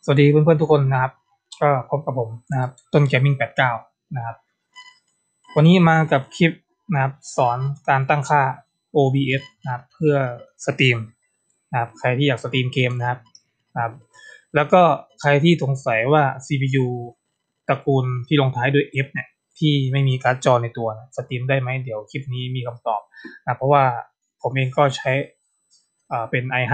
สวัสดีเพื่อนๆทุกคนนะครับก็พบกับผมนะครับต้นเกมมิ่ง89นะครับวันนี้มากับคลิปนะครับสอนการตั้งค่า OBS นะครับเพื่อสตรีมนะครับใครที่อยากสตรีมเกมนะครับแล้วก็ใครที่สงสัยว่า CPU ตระกูลที่ลงท้ายด้วย F เนี่ยที่ไม่มีการ์ดจอในตัวสตรีมได้ไหมเดี๋ยวคลิปนี้มีคำตอบนะเพราะว่าผมเองก็ใช้เป็น i5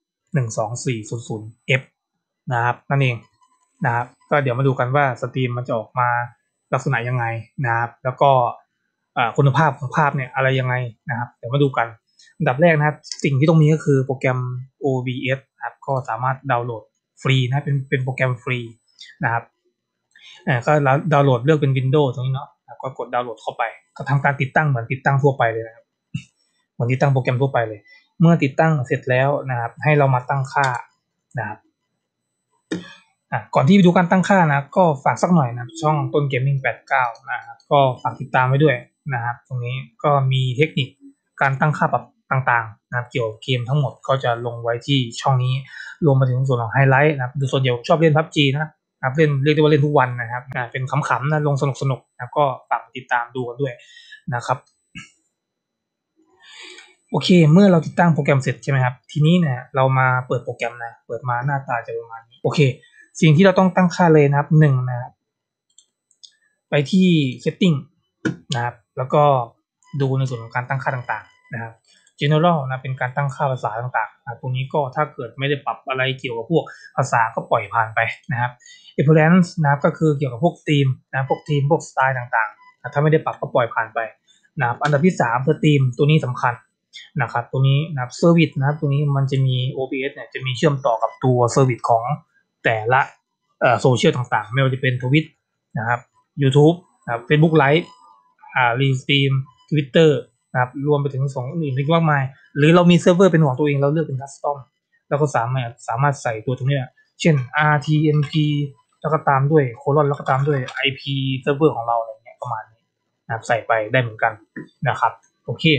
12400F นะครับนั่นเองนะครับก็เดี๋ยวมาดูกันว่าสตรีมมันจะออกมาลักษณะยังไงนะครับแล้วก็คุณภาพของภาพเนี่ยอะไรยังไงนะครับเดี๋ยวมาดูกันอันดับแรกนะครับสิ่งที่ต้องมีก็คือโปรแกรม OBS นะครับก็สามารถดาวน์โหลดฟรีนะเป็นโปรแกรมฟรีนะครับก็ดาวน์โหลดเลือกเป็น Windows ตรงนี้เนาะก็กดดาวน์โหลดเข้าไปก็ทำการติดตั้งเหมือนติดตั้งทั่วไปเลยนะครับเหมือนติดตั้งโปรแกรมทั่วไปเลยเมื่อติดตั้งเสร็จแล้วนะครับให้เรามาตั้งค่านะครับก่อนที่ไปดูการตั้งค่านะก็ฝากสักหน่อยนะช่องต้นเกมมิ่ง89นะครับก็ฝากติดตามไว้ด้วยนะครับตรงนี้ก็มีเทคนิคการตั้งค่าปรับต่างๆนะครับเกี่ยวกับเกมทั้งหมดก็จะลงไว้ที่ช่องนี้รวมมาถึงส่วนของไฮไลท์นะครับดูส่วนใหญ่ชอบเล่น PUBG นะครับเล่นเรียกได้ว่าเล่นทุกวันนะครับเป็นขำๆนะลงสนุกๆนะก็ฝากติดตามดูกันด้วยนะครับโอเคเมื่อเราติดตั้งโปรแกรมเสร็จใช่ไหมครับทีนี้เนี่ยเรามาเปิดโปรแกรมนะเปิดมาหน้าตาจะประมาณนี้โอเคสิ่งที่เราต้องตั้งค่าเลยนะครับ1นะครับไปที่ setting นะครับแล้วก็ดูในส่วนของการตั้งค่าต่างๆนะครับ general นะเป็นการตั้งค่าภาษาต่างๆนะตรงนี้ก็ถ้าเกิดไม่ได้ปรับอะไรเกี่ยวกับพวกภาษาก็ปล่อยผ่านไปนะครับ preference นะครับก็คือเกี่ยวกับพวกธีมนะพวกธีมพวกสไตล์ต่างๆนะถ้าไม่ได้ปรับก็ปล่อยผ่านไปนะครับอันดับที่3คือธีมตัวนี้สำคัญนะครับตัวนี้นะครับเซอร์วิสนะครับตัวนี้มันจะมี OBS เนี่ยจะมีเชื่อมต่อกับตัวเซอร์วิสของแต่ละโซเชียลต่างๆไม่ว่าจะเป็น Twitch นะครับ YouTube นะครับ Facebook Live รีสตรีม Twitter นะครับรวมไปถึง2อื่นอีกมากมายหรือเรามีเซิร์ฟเวอร์เป็นของตัวเองเราเลือกเป็นคัสตอมแล้วก็สามารถใส่ตัวตรงนี้เช่น RTNP แล้วก็ตามด้วยโคลอนแล้วก็ตามด้วย IP เซิร์ฟเวอร์ของเราอะไรเงี้ยประมาณนี้นะครับใส่ไปได้เหมือนกันนะครับโอเค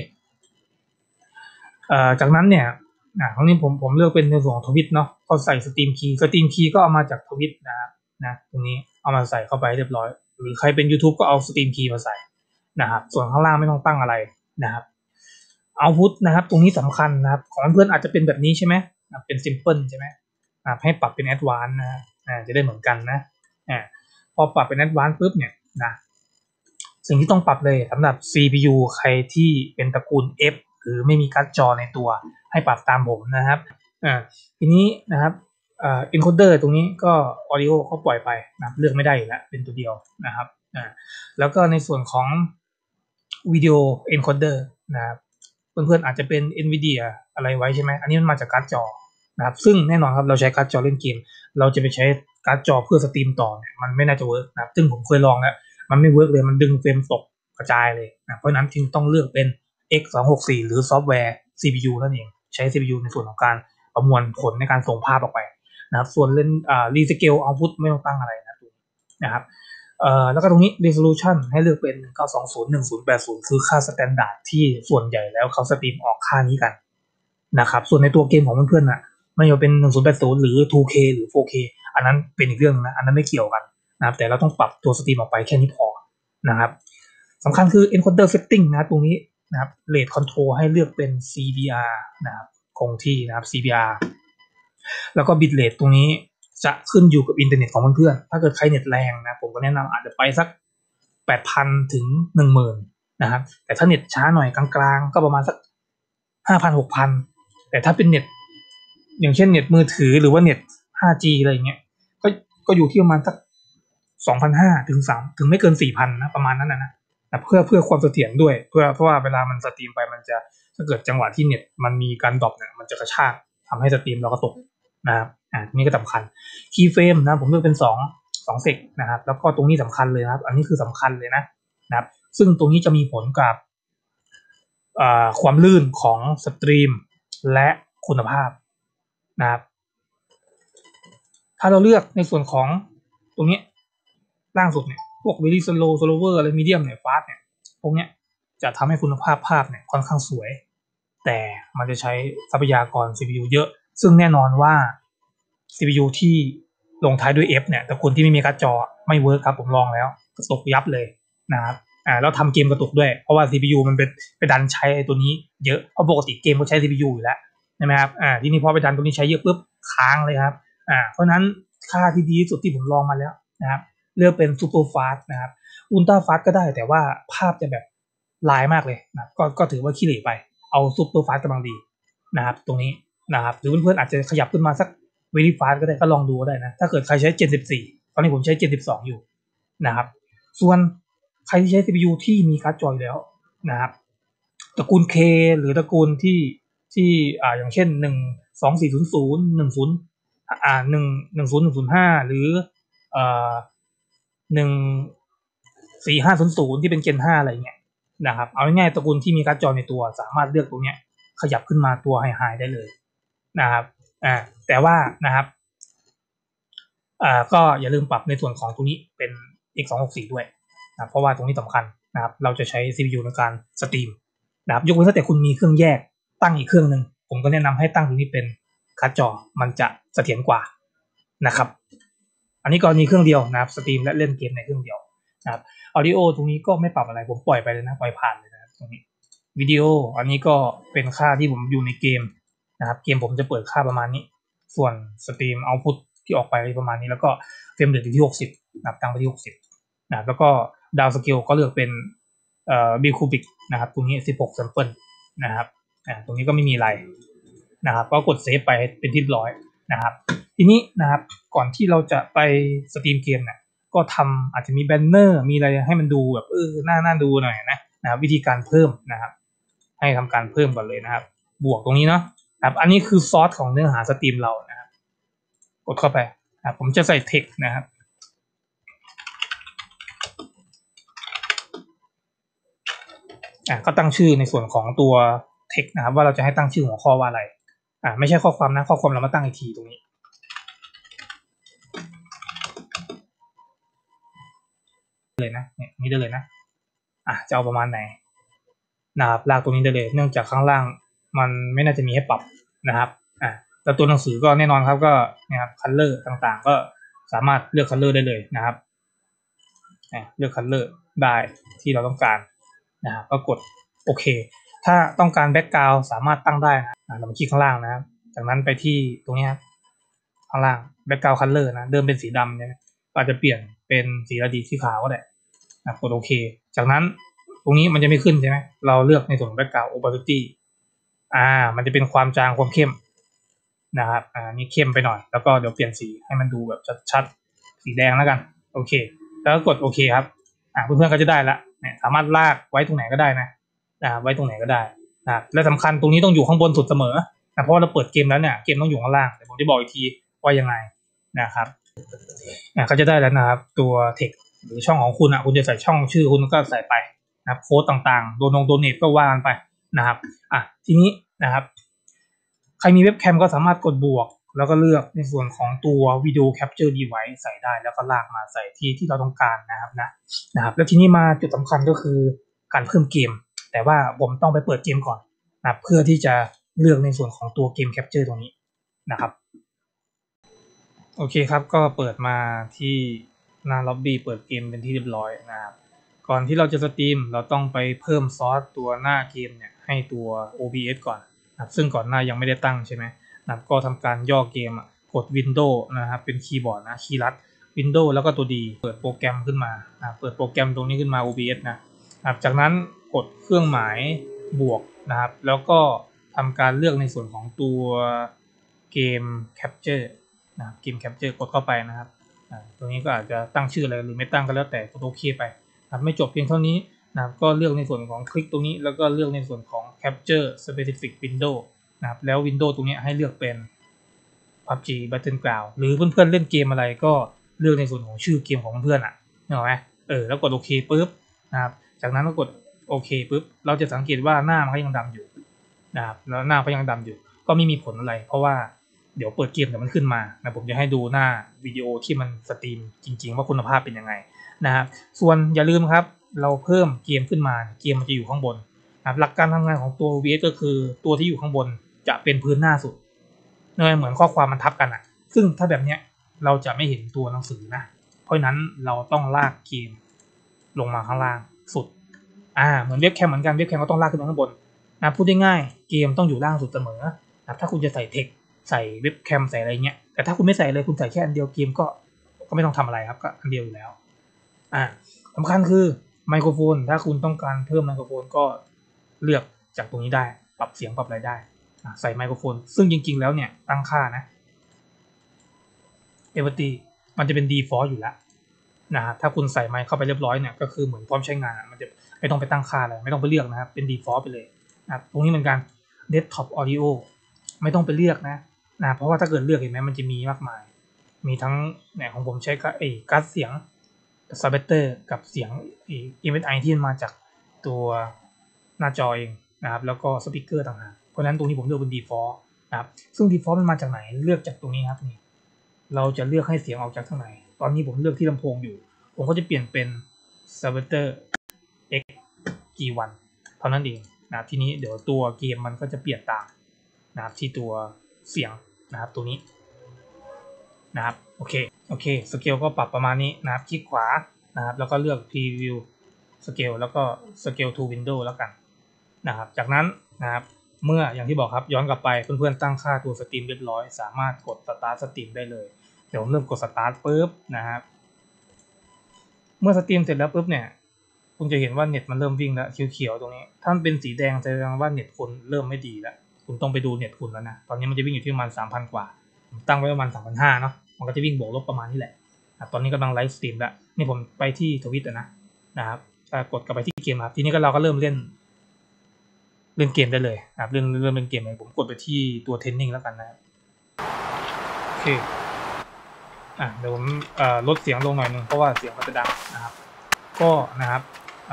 จากนั้นเนี่ยครั้งนี้ผมเลือกเป็นในส่วนของทวิตเนาะก็ใส่สตรีมคีย์ก็เอามาจากทวิตนะครับนะตรงนี้เอามาใส่เข้าไปเรียบร้อยหรือใครเป็น YouTube ก็เอาสตรีมคีย์มาใส่นะครับส่วนข้างล่างไม่ต้องตั้งอะไรนะครับเอาพุทนะครับตรงนี้สำคัญนะครับของเพื่อนอาจจะเป็นแบบนี้ใช่ไหมเป็น simple ใช่ไหมให้ปรับเป็น advanced นะจะได้เหมือนกันนะพอปรับเป็น advanced ปุ๊บเนี่ยนะสิ่งที่ต้องปรับเลยสำหรับ CPU ใครที่เป็นตระกูล F หรือไม่มีการ์ดจอในตัวให้ปรับตามผมนะครับทีนี้นะครับencoder ตรงนี้ก็ audio เขาปล่อยไปนะเลือกไม่ได้อยู่แล้วเป็นตัวเดียวนะครับแล้วก็ในส่วนของวิดีโอ encoder นะครับเพื่อนๆอาจจะเป็น NVIDIA อะไรไว้ใช่ไหมอันนี้มันมาจากการ์ดจอนะครับซึ่งแน่นอนครับเราใช้การ์ดจอเล่นเกมเราจะไปใช้การ์ดจอเพื่อสตรีมต่อเนี่ยมันไม่น่าจะเวิร์กนะครับซึ่งผมเคยลองแล้วมันไม่เวิร์กเลยมันดึงเฟรมตกกระจายเลยนะเพราะฉะนั้นจึงต้องเลือกเป็น X264 หรือซอฟต์แวร์ CPU นั่นเองใช้ CPU ในส่วนของการประมวลผลในการส่งภาพออกไปนะครับส่วนเล่นรีสเกลเอาพุตไม่ต้องตั้งอะไรนะครับแล้วก็ตรงนี้ resolution ให้เลือกเป็น1920 1080คือค่า standard ที่ส่วนใหญ่แล้วเขาสตรีมออกค่านี้กันนะครับส่วนในตัวเกมของเพื่อนๆไม่ว่าเป็น1080หรือ 2K หรือ 4K อันนั้นเป็นอีกเรื่องนะอันนั้นไม่เกี่ยวกันนะครับแต่เราต้องปรับตัวสตรีมออกไปแค่นี้พอนะครับสำคัญคือ encoder setting นะตรงนี้นะครับ rate control ให้เลือกเป็น CBR นะครับคงที่นะครับ CBR แล้วก็ bit rate ตรงนี้จะขึ้นอยู่กับอินเทอร์เน็ตของเพื่อนๆถ้าเกิดใครเน็ตแรงนะผมก็แนะนำอาจจะไปสัก 8,000 ถึง 10,000 นะครับแต่ถ้าเน็ตช้าหน่อยกลางๆก็ประมาณสัก 5,000 6,000 แต่ถ้าเป็นเน็ตอย่างเช่นเน็ตมือถือหรือว่าเน็ต 5G อะไรอย่างเงี้ยก็อยู่ที่ประมาณสัก 2,500 ถึง3ถึงไม่เกิน 4,000 นะประมาณนั้นนะเพื่อความเสถียรด้วยเพราะว่าเวลามันสตรีมไปมันจะถ้าเกิดจังหวะที่เน็ตมันมีการดรอปเนี่ยมันจะกระชากทำให้สตรีมเราก็ตกนะครับนี่ก็สำคัญคีย์เฟรมนะผมเลือกเป็น2เซกนะครับแล้วก็ตรงนี้สำคัญเลยนะครับอันนี้คือสำคัญเลยนะครับซึ่งตรงนี้จะมีผลกับความลื่นของสตรีมและคุณภาพนะครับถ้าเราเลือกในส่วนของตรงนี้ล่างสุดเนี่ยพวก very slow slower อะไร medium เนี่ย fast เนี่ยพวกเนี้ยจะทำให้คุณภาพภาพเนี่ยค่อนข้างสวยแต่มันจะใช้ทรัพยากร CPU เยอะซึ่งแน่นอนว่า CPU ที่ลงท้ายด้วย F เนี่ยแต่คนที่ไม่มีการ์ดจอไม่เวิร์คครับผมลองแล้วกระตุกยับเลยนะครับแล้วทำเกมกระตุกด้วยเพราะว่า CPU มันไปดันใช้ตัวนี้เยอะเพราะปกติเกมก็ใช้ CPU อยู่แล้วใช่ไหมครับทีนี้พอไปดันตัวนี้ใช้เยอะปุ๊บค้างเลยครับเพราะนั้นค่าที่ดีที่สุดที่ผมลองมาแล้วนะครับเลือกเป็น Super Fast นะครับอุลตร้าฟาสก็ได้แต่ว่าภาพจะแบบลายมากเลยนะก็ถือว่าขี้เหร่ไปเอา Super Fast กำลังดีนะครับตรงนี้นะครับหรือเพื่อนๆอาจจะขยับขึ้นมาสักVery Fast ก็ได้ก็ลองดูก็ได้นะถ้าเกิดใครใช้ Gen 14ตอนนี้ผมใช้ Gen 12อยู่นะครับส่วนใครที่ใช้ CPU ที่มีการ์ดจออยู่แล้วนะครับตระกูล K หรือตระกูลที่อย่างเช่น12400 10105หรือ14500ที่เป็น Gen 5อะไรเงี้ยนะครับเอาง่ายๆตระกูลที่มีการ์ดจอในตัวสามารถเลือกตรงเนี้ยขยับขึ้นมาตัวไฮๆได้เลยนะครับแต่ว่านะครับก็อย่าลืมปรับในส่วนของตรงนี้เป็น x264 ด้วยนะเพราะว่าตรงนี้สำคัญนะครับเราจะใช้ CPU ในการสตรีมนะครับยกเว้นถ้าแต่คุณมีเครื่องแยกตั้งอีกเครื่องหนึ่งผมก็แนะนำให้ตั้งตรงนี้เป็นการ์ดจอมันจะเสถียรกว่านะครับอันนี้กรณีเครื่องเดียวนะครับสตรีมและเล่นเกมในเครื่องเดียวนะครับออดิโอตรงนี้ก็ไม่ปรับอะไรผมปล่อยไปเลยนะปล่อยผ่านเลยนะครับตรงนี้วิดีโออันนี้ก็เป็นค่าที่ผมอยู่ในเกมนะครับเกมผมจะเปิดค่าประมาณนี้ส่วนสตรีมเอาท์พุตที่ออกไปประมาณนี้แล้วก็เฟรมเรทอยู่ที่60นะครับตั้งไปที่60นะครับแล้วก็ดาวสเกลก็เลือกเป็นบิลคูบิกนะครับตรงนี้16 sample นะครับตรงนี้ก็ไม่มีอะไรนะครับก็กดเซฟไปเป็นที่เรียบร้อยนะครับทีนี้นะครับก่อนที่เราจะไปสตรีมเกมเนี่ยก็ทำอาจจะมีแบนเนอร์มีอะไรให้มันดูแบบน่าดูหน่อยนะครับวิธีการเพิ่มนะครับให้ทำการเพิ่มก่อนเลยนะครับบวกตรงนี้เนาะครับอันนี้คือซอสของเนื้อหาสตรีมเรานะครับกดเข้าไปนะผมจะใส่เทคนะครับก็ตั้งชื่อในส่วนของตัวเทคนะครับว่าเราจะให้ตั้งชื่อหัวข้อว่าอะไรไม่ใช่ข้อความนะข้อความเรามาตั้งอีกทีตรงนี้เลยนะเนี่ยนี้ได้เลยนะจะเอาประมาณไหนนะครับลากตรงนี้ได้เลยเนื่องจากข้างล่างมันไม่น่าจะมีให้ปรับนะครับแล้วตัวหนังสือก็แน่นอนครับก็นะครับคัลเลอร์ต่างๆก็สามารถเลือกคัลเลอร์ได้เลยนะครับเลือกคัลเลอร์ได้ที่เราต้องการนะครับก็กดโอเคถ้าต้องการแบ็กกราวด์สามารถตั้งได้นะเรามาคลิกข้างล่างนะครับจากนั้นไปที่ตรงนี้ครับข้างล่างแบ็กกราวด์คัลเลอร์นะเดิมเป็นสีดำใช่ไหมอาจจะเปลี่ยนเป็นสีระดีสีขาวก็ได้กดโอเคจากนั้นตรงนี้มันจะไม่ขึ้นใช่ไหมเราเลือกในส่วนของ background opacity มันจะเป็นความจางความเข้มนะครับนี่เข้มไปหน่อยแล้วก็เดี๋ยวเปลี่ยนสีให้มันดูแบบชัดๆสีแดงแล้วกันโอเคแล้วก็กดโอเคครับเพื่อนๆก็จะได้ละเนี่ยสามารถลากไว้ตรงไหนก็ได้นะไว้ตรงไหนก็ได้นะและสำคัญตรงนี้ต้องอยู่ข้างบนสุดเสมอนะเพราะว่าเราเปิดเกมแล้วเนี่ยเกมต้องอยู่ข้างล่างเดี๋ยวผมจะบอกอีกทีว่ายังไงนะครับก็จะได้แล้วนะครับตัวเทคหรือช่องของคุณคุณจะใส่ช่องชื่อคุณก็ใส่ไปนะครับโค้ดต่างๆโดเนทก็ว่ากันไปนะครับทีนี้นะครับใครมีเว็บแคมก็สามารถกดบวกแล้วก็เลือกในส่วนของตัววิดีโอแคปเจอร์ดีไวซ์ใส่ได้แล้วก็ลากมาใส่ที่เราต้องการนะครับแล้วทีนี้มาจุดสำคัญก็คือการเพิ่มเกมแต่ว่าผมต้องไปเปิดเกมก่อนนะเพื่อที่จะเลือกในส่วนของตัวเกมแคปเจอร์ตรงนี้นะครับโอเคครับก็เปิดมาที่หน้าล็อบบี้เปิดเกมเป็นที่เรียบร้อยนะครับก่อนที่เราจะสตรีมเราต้องไปเพิ่มซอสตัวหน้าเกมเนี่ยให้ตัว OBS ก่อนนะซึ่งก่อนหน้ายังไม่ได้ตั้งใช่ไหมนะก็ทำการย่อเกมกด Windows นะครับเป็นคีย์บอร์ดนะคีย์ลัด Windows แล้วก็ตัวดีเปิดโปรแกรมขึ้นมาเปิดโปรแกรมตรงนี้ขึ้นมา OBS นะครับจากนั้นกดเครื่องหมายบวกนะครับแล้วก็ทำการเลือกในส่วนของตัวเกม Captureนะครับเกม Capture กดเข้าไปนะครับตรงนี้ก็อาจจะตั้งชื่ออะไรหรือไม่ตั้งก็แล้วแต่กดโอเคไปนะครับไม่จบเพียงเท่านี้นะครับก็เลือกในส่วนของคลิกตรงนี้แล้วก็เลือกในส่วนของ Capture Specific Window นะครับแล้ว Windows ตรงนี้ให้เลือกเป็น PUBG Battleground หรือเพื่อนๆเล่นเกมอะไรก็เลือกในส่วนของชื่อเกมของเพื่อนนึกออกไหมแล้วกดโอเคปุ๊บนะครับจากนั้นก็กดโอเคปุ๊บเราจะสังเกตว่าหน้ามันก็ยังดำอยู่นะครับแล้วหน้าก็ยังดำอยู่ก็ไม่มีผลอะไรเพราะว่าเดี๋ยวเปิดเกมเดี๋ยวมันขึ้นมานะผมจะให้ดูหน้าวิดีโอที่มันสตรีมจริงๆว่าคุณภาพเป็นยังไงนะครับส่วนอย่าลืมครับเราเพิ่มเกมขึ้นมาเกมมันจะอยู่ข้างบนนะครับหลักการทำงานของตัว OBS ก็คือตัวที่อยู่ข้างบนจะเป็นพื้นหน้าสุดเหมือนข้อความมันทับกันซึ่งถ้าแบบเนี้ยเราจะไม่เห็นตัวหนังสือนะเพราะนั้นเราต้องลากเกมลงมาข้างล่างสุดเหมือนเว็บแคมเหมือนกันเว็บแคมก็ต้องลากขึ้นมาข้างบนนะพูดได้ง่ายเกมต้องอยู่ล่างสุดเสมอนะถ้าคุณจะใส่เทคใส่เว็บแคมใส่อะไรเงี้ยแต่ถ้าคุณไม่ใส่เลยคุณใส่แค่อันเดียวเกมก็ไม่ต้องทำอะไรครับก็อันเดียวอยู่แล้วสำคัญคือไมโครโฟนถ้าคุณต้องการเพิ่มไมโครโฟนก็เลือกจากตรงนี้ได้ปรับเสียงปรับอะไรได้ใส่ไมโครโฟนซึ่งจริงๆแล้วเนี่ยตั้งค่านะEverty มันจะเป็น default อยู่แล้วนะครับถ้าคุณใส่ไมค์เข้าไปเรียบร้อยเนี่ยก็คือเหมือนพร้อมใช้งานมันจะไม่ต้องไปตั้งค่าอะไรไม่ต้องไปเลือกนะครับเป็น default ไปเลยนะครับตรงนี้เหมือนกัน desktop audio ไม่ต้องไปเลือกนะเพราะว่าถ้าเกิดเลือกเห็นไหมมันจะมีมากมายมีทั้งเนี่ยของผมใช้การ์ดเสียงซับเบเตอร์กับเสียงMSI ที่มาจากตัวหน้าจอเองนะครับแล้วก็สปีกเกอร์ต่างหากเพราะฉะนั้นตรงนี้ผมเลือกเป็น default นะครับซึ่ง default มันมาจากไหนเลือกจากตรงนี้ครับนี่เราจะเลือกให้เสียงออกจากข้างในตอนนี้ผมเลือกที่ลำโพงอยู่ผมก็จะเปลี่ยนเป็น Saboteur X G1 เท่านั้นเองนะครับทีนี้เดี๋ยวตัวเกมมันก็จะเปลี่ยนตามนะครับที่ตัวเสียงนะครับตัวนี้นะครับโอเคสเกลก็ปรับประมาณนี้นะครับคลิกขวานะครับแล้วก็เลือก Preview Scale แล้วก็ Scale to Window แล้วกันนะครับจากนั้นนะครับเมื่ออย่างที่บอกครับย้อนกลับไปเพื่อนๆตั้งค่าตัวสตรีมเรียบร้อยสามารถกด Start สตรีมได้เลยเดี๋ยวผมเริ่มกด Start ปุ๊บนะครับเมื่อสตรีมเสร็จแล้วปุ๊บเนี่ยคุณจะเห็นว่าเน็ตมันเริ่มวิ่งแล้วเขียวๆตรงนี้ถ้ามันเป็นสีแดงแสดงว่าเน็ตคุณเริ่มไม่ดีแล้วคุณต้องไปดูเน็ตคุณแล้วนะตอนนี้มันจะวิ่งอยู่ที่ประมาณ 3,000 กว่าผมตั้งไว้ประมาณ 3,500 เนาะมันก็จะวิ่งบวกลบประมาณนี้แหละตอนนี้กำลังไลฟ์สตรีมแล้วนี่ผมไปที่ทวิตนะครับกดกลับไปที่เกมครับทีนี้เราก็เริ่มเล่นเกมได้เลยครับเริ่มเล่นเกมเลยผมกดไปที่ตัวเทรนนิ่งแล้วกันนะครับโอเคเดี๋ยวผมลดเสียงลงหน่อยนึงเพราะว่าเสียงมันจะดังนะครับก็นะครับ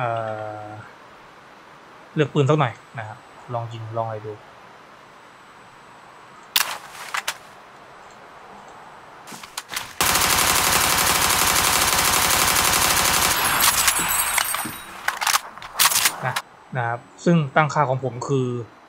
เลือกปืนสักหน่อยนะครับลองยิงลองอะไรดูนะครับซึ่งตั้งค่าของผมคือ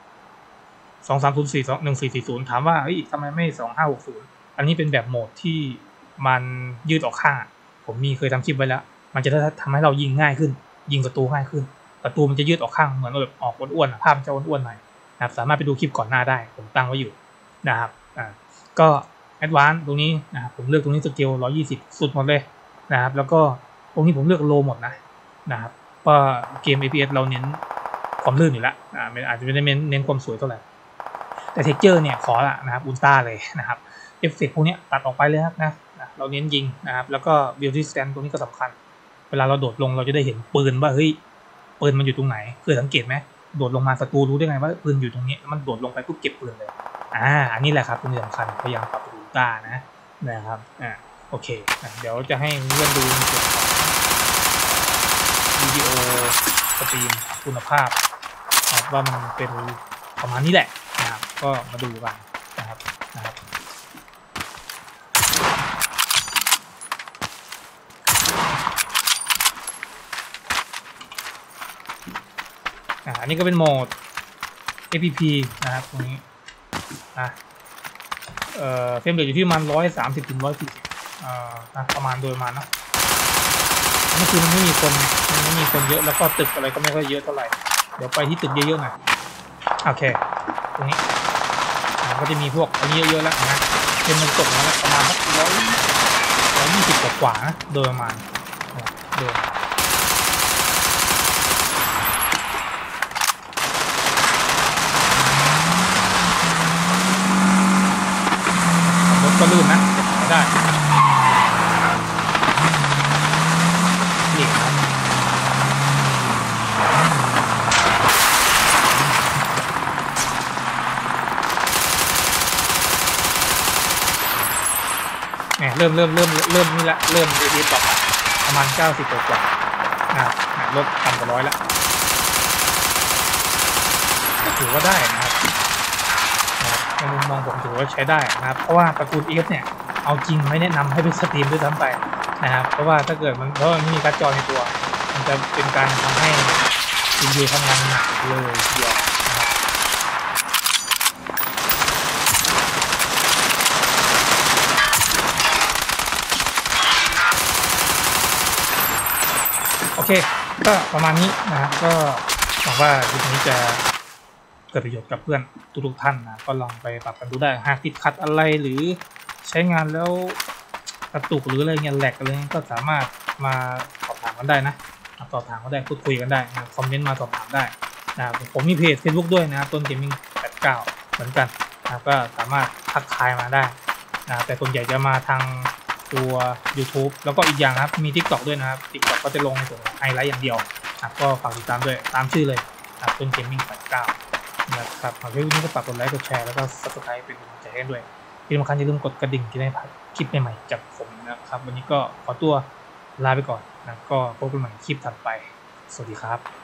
23041440ถามว่าเฮ้ยทำไมไม่2560อันนี้เป็นแบบโหมดที่มันยืดออกข้างผมเคยทำคลิปไว้แล้วมันจะทำให้เรายิงง่ายขึ้นยิงศัตรูง่ายขึ้นศัตรูมันจะยืดออกข้างเหมือนแบบออกอ้วนๆภาพมันจะอ้วนๆหน่อยนะครับสามารถไปดูคลิปก่อนหน้าได้ผมตั้งไว้อยู่นะครับก็แอดวานซ์ตรงนี้นะครับผมเลือกตรงนี้สเกล120สุดหมดเลยนะครับแล้วก็ตรงนี้ผมเลือกโลหมดนะครับเพราะเกม APS เราเน้นความลื่นอยู่แล้วอาจจะไม่ได้เน้นความสวยเท่าไหร่แต่เท็กเจอร์เนี่ยขอละนะครับอุลตร้าเลยนะครับเอฟเฟกต์พวกนี้ตัดออกไปเลยครับนะเราเน้นยิงนะครับแล้วก็บิลดี้สแตนตรงนี้ก็สำคัญเวลาเราโดดลงเราจะได้เห็นปืนว่าเฮ้ยปืนมันอยู่ตรงไหนเคยสังเกตไหมโดดลงมาศัตรูรู้ได้ไงว่าปืนอยู่ตรงนี้มันโดดลงไปปุ๊บเก็บปืนเลยอันนี้แหละครับตรงนี้สำคัญพยายามปรับอุลตร้านะครับโอเคเดี๋ยวจะให้เพื่อนดูในส่วนของวิดีโอสตรีมคุณภาพว่ามันเป็นประมาณนี้แหละนะครับก็มาดูกันนะครับอันนี้ก็เป็นโหมด APP นะครับตรงนี้เฟรมเรทอยู่ที่ประมาณ130 ถึง 140ประมาณโดยประมาณนะนี่คือมันไม่มีคนเยอะแล้วก็ตึกอะไรก็ไม่ค่อยเยอะเท่าไหร่เดี๋ยวไปที่ตึกเยอะๆหน่อยโอเคตรงนี้ก็จะมีพวกอันนี้เยอะๆแล้วนะเป็นมันตกมาแล้วประมาณ120 กว่านะโดยประมาณโดยรถก็ลื่นนะได้เริ่มนี่ละเริ่มดีปรับประมาณ90 กว่าลดต่ำกว่า100แล้วก็ถือว่าได้นะครับในมุมมองผมถือว่าใช้ได้นะครับเพราะว่าตระกูล F เนี่ยเอาจริงไม่แนะนำให้เป็นสตรีมด้วยซ้ำไปนะครับเพราะว่าถ้าเกิดมันไม่มีการ์ดจอในตัวมันจะเป็นการทำให้CPUทำงานหนักเลยทีเดียวเคก็ประมาณนี้นะครับก็หวังว่าคลิปนี้จะเกิดประโยชน์กับเพื่อนทุกท่านนะก็ลองไปปรับกันดูได้หากติดขัดอะไรหรือใช้งานแล้วกระตุกหรืออะไรเงี้ยแหลกอะไรก็สามารถมาสอบถามกันได้นะสอบถามก็ได้พูดคุยกันได้นะคอมเมนต์มาสอบถามได้นะผมมีเพจ Facebook ด้วยนะต้นเกมมิ่ง89เหมือนกันนะก็สามารถทักทายมาได้นะแต่ส่วนใหญ่จะมาทางตัว YouTube แล้วก็อีกอย่างนะครับมี TikTok ด้วยนะครับ TikTok ก็จะลงในส่วนของไฮไลท์อย่างเดียวนะก็ฝากติดตามด้วยตามชื่อเลยนะต้นเกมมิ่ง89นะครับหากวิดีโอนี้ก็ฝากกดไลค์กดแชร์แล้วก็ Subscribe เป็นกำลังใจให้ด้วยที่สำคัญอย่าลืมกดกระดิ่งจะได้พลาดคลิปใหม่ๆจากผมนะครับวันนี้ก็ขอตัวลาไปก่อนนะก็พบกันใหม่คลิปถัดไปสวัสดีครับ